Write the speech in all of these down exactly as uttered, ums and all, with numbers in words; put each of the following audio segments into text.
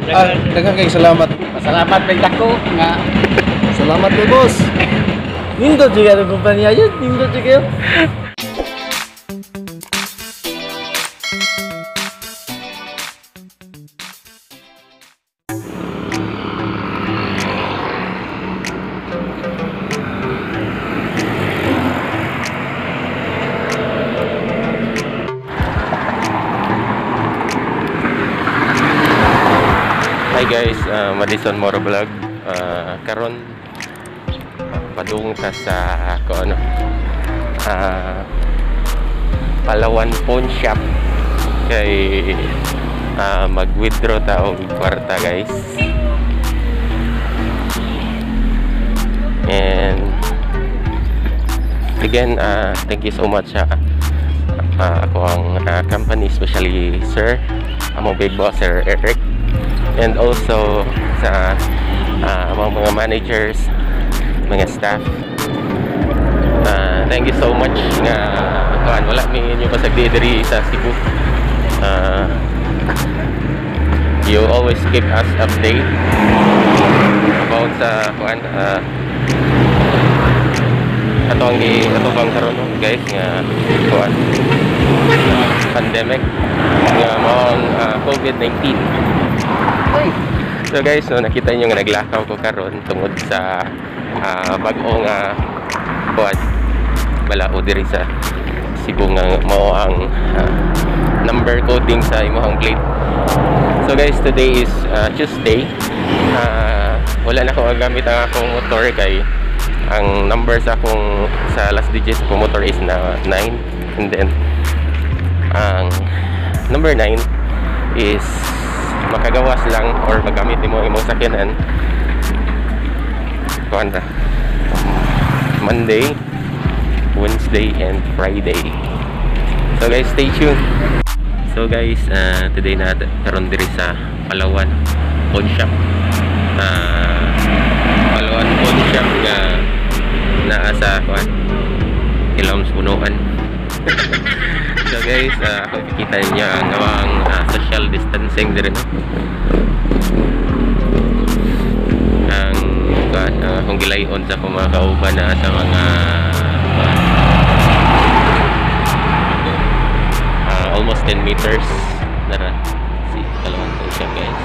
Ah, daghang kay salamat. Salamat kay dako nga. Salamat kay boss. Nindot juga ang kumpanya yun. Nindot juga yun. Hi guys, uh, Madison Moro Vlog. Uh, karon padung ta sa ko ano uh, Palawan Pawn Shop kay uh, mag-withdraw ta og kwarta guys. And again, uh, thank you so much sa uh, uh, ako ang uh, company, especially sir, among big boss Sir Eric. And also sa uh, mga, mga managers, mga staff, uh, thank you so much nga kuan wala mi inyo pasagdi diri sa Cebu. Uh, you always keep us update about sa kuan uh, atong gi atong karon guys nga kuan uh, pandemic nga mao uh, COVID nineteen. So guys, no, nakita nyo nga naglakaw ko karon tungod sa uh, bag-ong uh, buwan balao diri sa Cebu nga mao ang uh, number coding sa imong plate. So guys, today is uh, Tuesday. Uh, wala na ko gamit ang akong motor kay ang number sa akong sa last digit ko motor is na nine, and then ang number nine is makagawas lang or magamit mo imong sakyanan kuan ra Monday, Wednesday, and Friday. So guys, stay tuned. So guys, uh, today na karon diri sa Palawan Pawn Shop. Uh, Palawan Pawn Shop nga naa sa kuan Ilawom Punuan. So guys, uh, kita niyo ang awang uh, social distancing diri no. Ang kuan uh, kung gilayon sa mga kauban na sa mga uh, almost ten meters nara si Palawan Pawn Shop guys.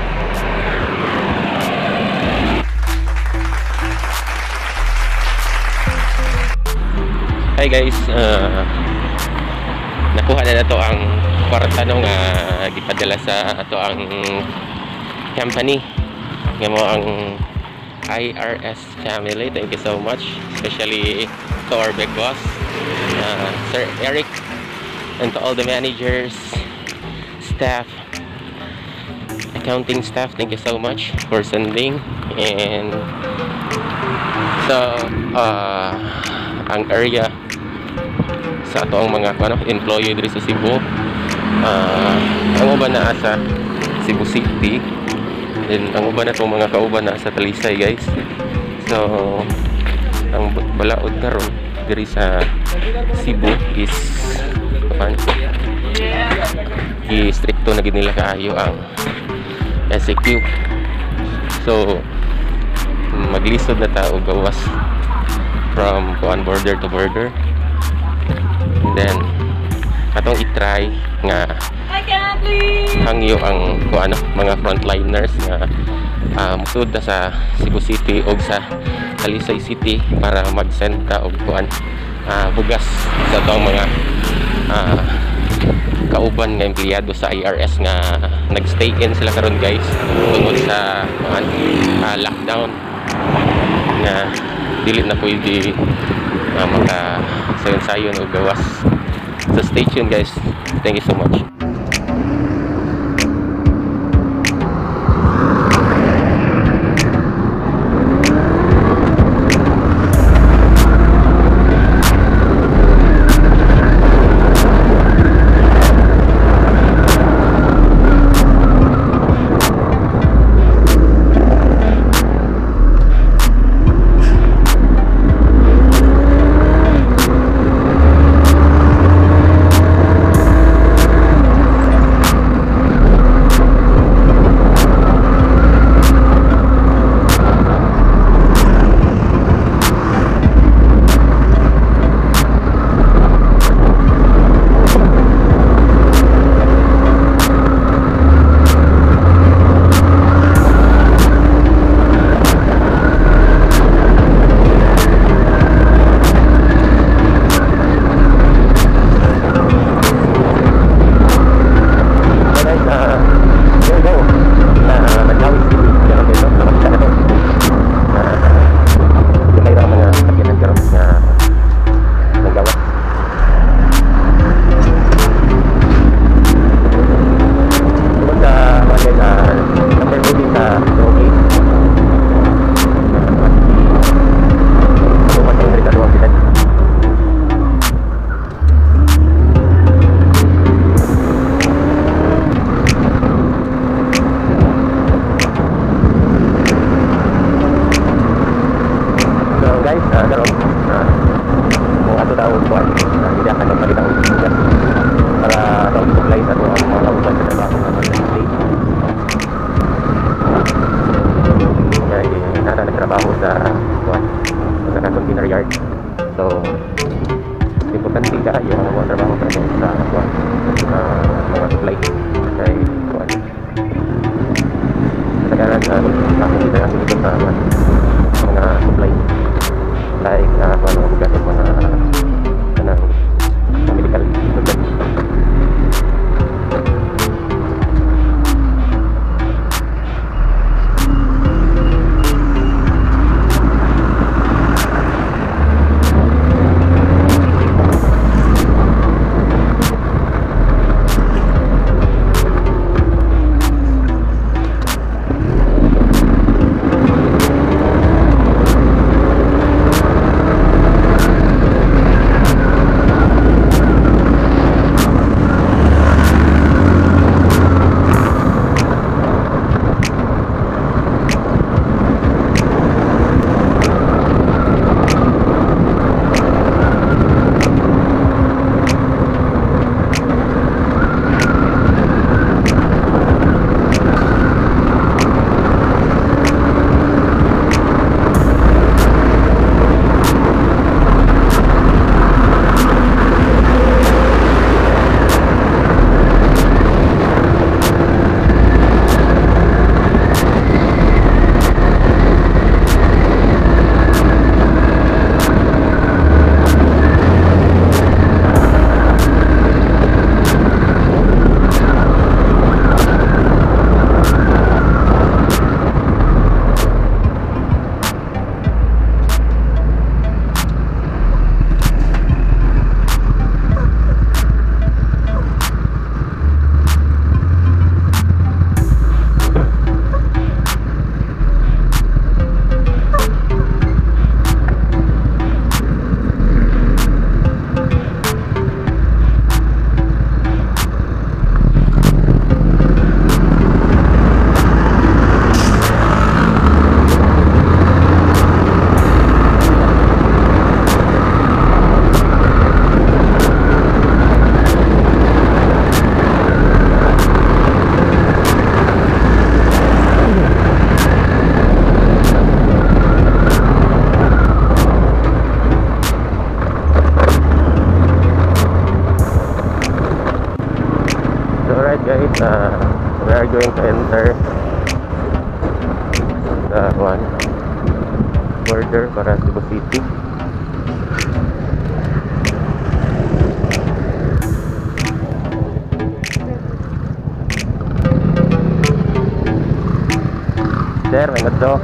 Hi guys, uh, nakuha na nato ang kwarta no nga gipadala sa ato ang company nga mo ang I R S family. Thank you so much, especially to our big boss uh, Sir Eric, and to all the managers, staff, accounting staff. Thank you so much for sending. And so uh, ang area sa ato ang mga ano, employee diri sa Cebu, uh, ang uban na sa Cebu City, then ang uban na itong mga kauban na sa Talisay guys. So ang balaod karon diri sa Cebu is kapan i-stricto na gid nila kaayo ang S A Q. So maglisod na ta og gawas from kuan border to border. And then atong i-try nga hangyo ang kung ano, mga frontliners nga uh, musud na sa Cebu City o sa Talisay City para mag-send ta og kuan uh, bugas sa atong mga uh, kauban nga empleyado sa I R S nga nagstay in sila karon guys tungod sa kuan uh, lockdown nga dili na pwede uh, maka sayon-sayon o gawas. So stay tuned guys. Thank you so much. uh, natin dito kasi dito sa mga supply like uh, ano bukas mga kanang medical supply. Guys, uh, we are going to enter the one border para Cebu City. Sir, may ngadto.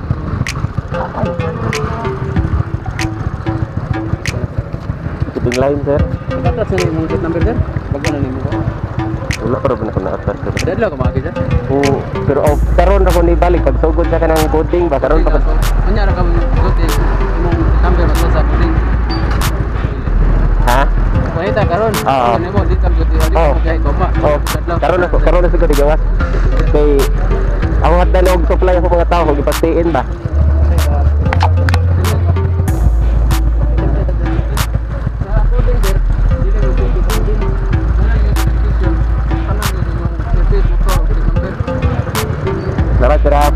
Shipping line, sir. Dapat sa imong gate number sir. Bago na nimo ko. Wala pa rin ako na-atas. Dadlaw ka magi sir. Oo, pero oh, karon ako ni balik pag sugod sa kanang coding ba karon pa. Anya ra ka gate imong number mo sa coding. Ha? Kuha karon. Oo. Ano mo dito gate ali mo kay goma. Oh, karon ako karon na siguro digawas. Kay ako hadda og supply ako mga tao kung ipastiin ba. Sarap, sarap.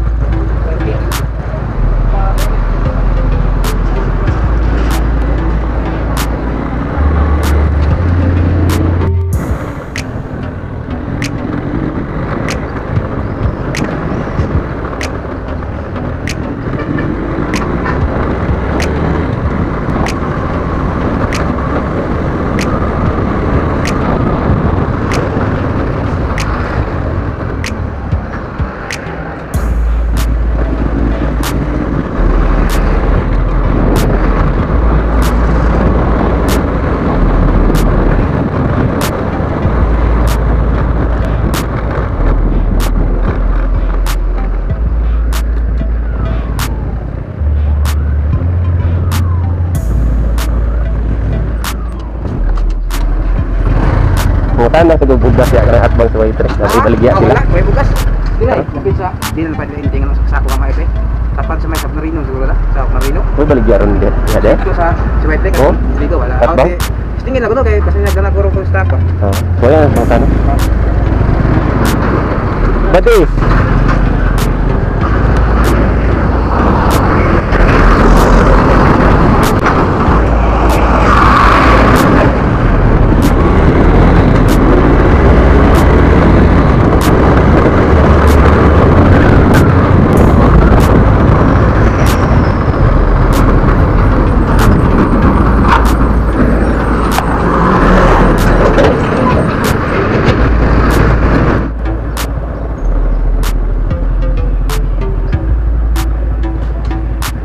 Tanang sa bugas ya karena atbang sa waitress na ibaligya sila. Wala, may bugas. Dili, lapit sa di na pa ending ano sa sako ka maite. Tapat sa may submarino siguro la, sa submarino. May baligya ron din. Ya de. Ito sa si waitress Oh? dili ko wala. Atbang? Okay. Tingin ako to kay kasi nagdala ko ro ko stock. Oh, so yan ang tanong. Batis.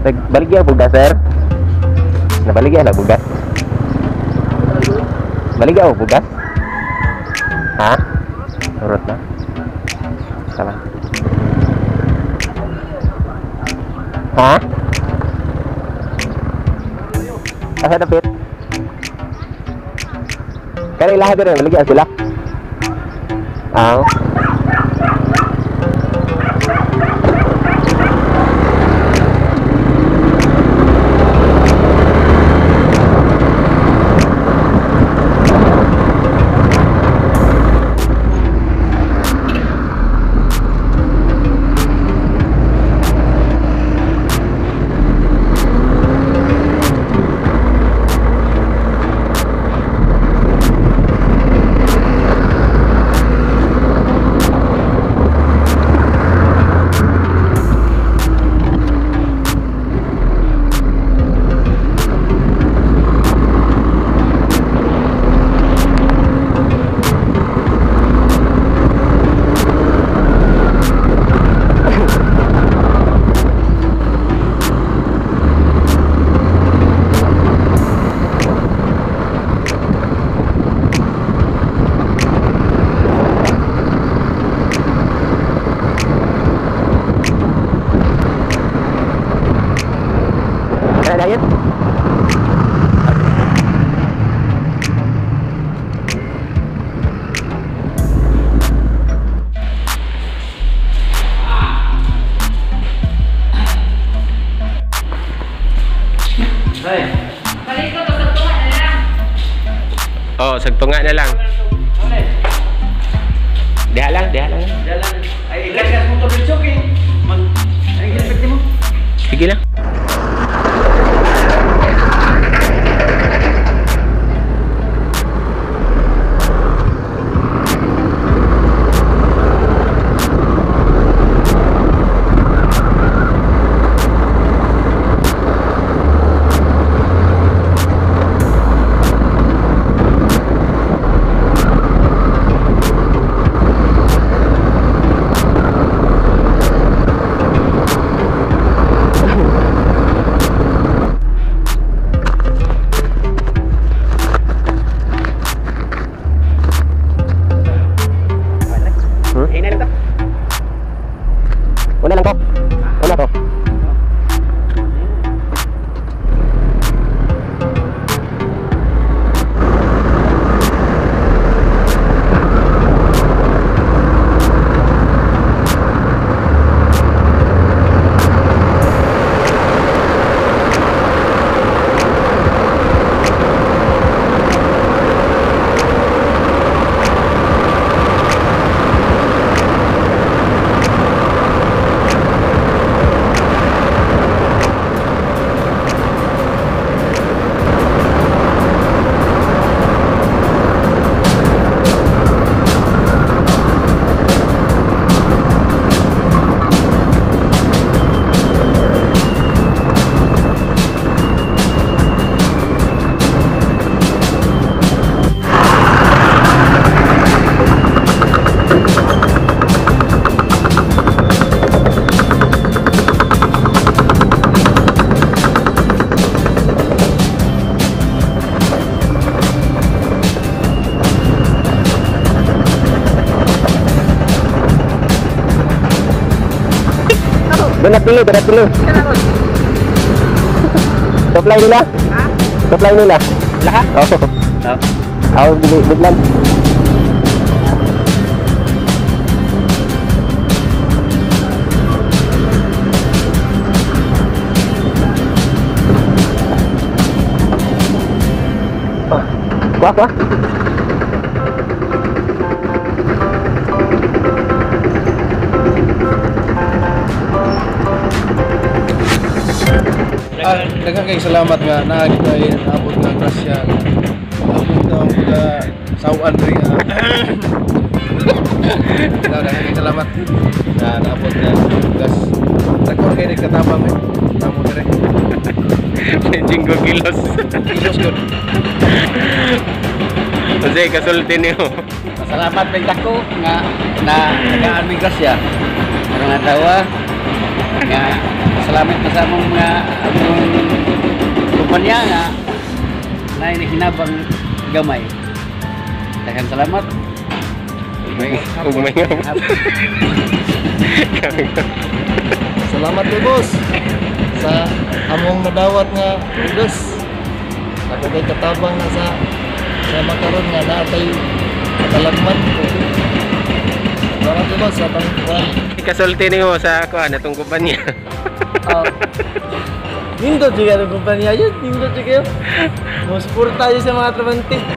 Baligya bugas sir. Nabaligya na bugas. Baligya o bugas? Ha? Turut na. Salah. Ha? Asa dapit? Kaya lahat rin, baligya sila. Ah. Diet. Hey. Balik ko, sagtungan na lang. Oh, sagtunga na lang. Diha lang, diha lang. Jalan. Ay, ikas motor dito kay. Mag ay helmet mo. Sige lang. Una lang ko. Una ko. Donat dulu, donat dulu. Supply nila? Supply nila? Lahat? Oo. Oh. Ako, biglan. Oh. Kuha, kuha. Ah, daghang kay salamat nga naa kay naabot nga grasya. Abot daw mga sawan ri. Daghang kay salamat na naabot nga gas. Takor kay ni katabang eh. Tamo dire. Jinggo kilos. Kilos gud. Kasi kasulti niyo. Salamat pag dako nga na nagaan mi grasya. Karang adlaw Nga, salamat pa sa among mga among kumpanya nga na hinabang gamay. Daghang salamat. Ugmay nga. Salamat po boss sa among nadawat nga ugas. Nakagay katabang na sa sa makaroon nga naatay katalagman ko. Salamat po boss sa pangkuhan. Ikasulti niyo sa kuan atong kumpanya. Uh, Nindot juga ang kumpanya yun, nindot juga yun. Mau suporta aja sa mga trabante.